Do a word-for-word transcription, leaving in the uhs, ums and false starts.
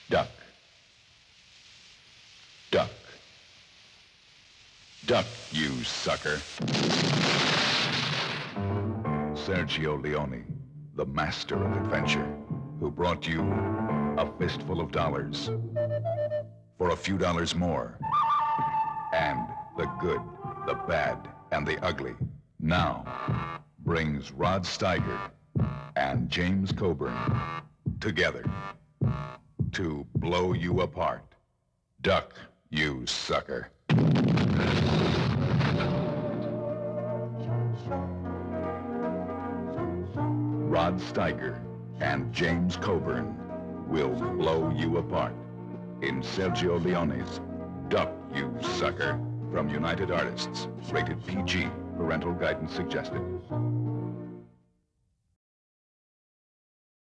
Duck. Duck. Duck, you sucker. Sergio Leone, the master of adventure, who brought you A Fistful of Dollars. For a few dollars more. And the good, the bad, and the ugly. Now brings Rod Steiger and James Coburn together to blow you apart. Duck, you sucker. Rod Steiger and James Coburn will blow you apart in Sergio Leone's Duck, You Sucker, from United Artists, rated P G, parental guidance suggested.